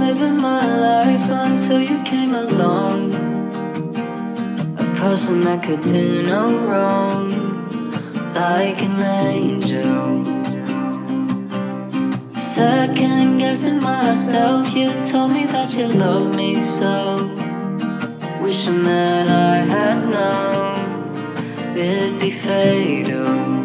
living my life until you came along. A person that could do no wrong, like an angel. Second guessing myself, you told me that you loved me so. Wishing that I had known it'd be fatal.